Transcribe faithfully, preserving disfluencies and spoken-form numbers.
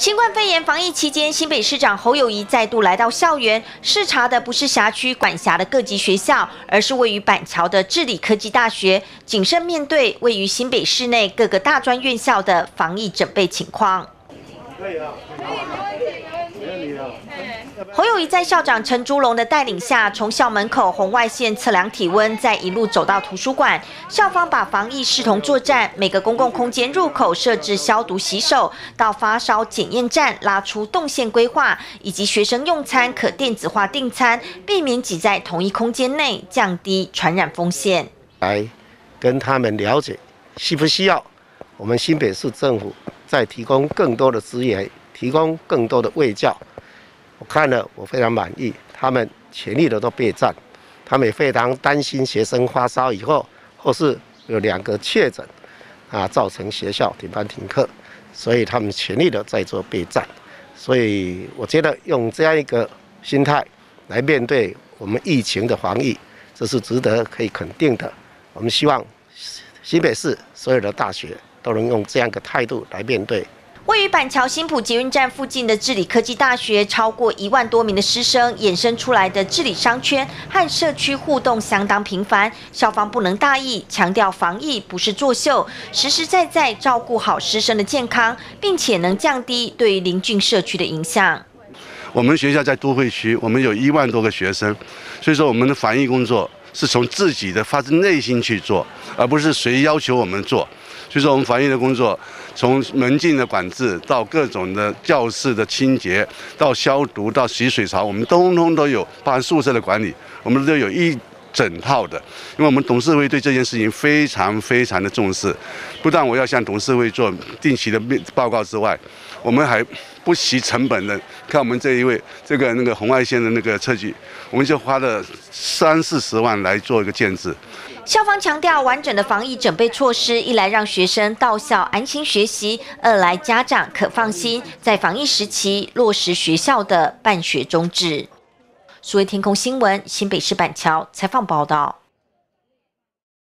新冠肺炎防疫期间，新北市长侯友宜再度来到校园，视察的不是辖区管辖的各级学校，而是位于板桥的致理科技大学，谨慎面对位于新北市内各个大专院校的防疫准备情况。侯友宜在校长陈竹龙的带领下，从校门口红外线测量体温，再一路走到图书馆。校方把防疫视同作战，每个公共空间入口设置消毒洗手，到发烧检验站拉出动线规划，以及学生用餐可电子化订餐，避免挤在同一空间内，降低传染风险。 来跟他们了解需不需要我们新北市政府再提供更多的资源，提供更多的卫教。我看了，我非常满意，他们全力的都备战，他们也非常担心学生发烧以后，或是有两个确诊，啊，造成学校停班停课，所以他们全力的在做备战。所以我觉得用这样一个心态来面对我们疫情的防疫，这是值得可以肯定的。我们希望新北市所有的大学都能用这样一个态度来面对。 位于板桥新埔捷运站附近的致理科技大学，超过一万多名的师生衍生出来的致理商圈和社区互动相当频繁。校方不能大意，强调防疫不是作秀，实实在在照顾好师生的健康，并且能降低对邻近社区的影响。 我们学校在都会区，我们有一万多个学生，所以说我们的防疫工作是从自己的发自内心去做，而不是谁要求我们做。所以说，我们防疫的工作，从门禁的管制到各种的教室的清洁，到消毒，到洗水槽，我们通通都有，包含宿舍的管理，我们都有一整套的。因为我们董事会对这件事情非常非常的重视，不但我要向董事会做定期的报告之外，我们还不惜成本的，看我们这一位这个那个红外线的那个测距，我们就花了三四十万来做一个建制。 校方强调完整的防疫准备措施，一来让学生到校安心学习，二来家长可放心在防疫时期落实学校的办学宗旨。数位天空新闻新北市板桥采访报道。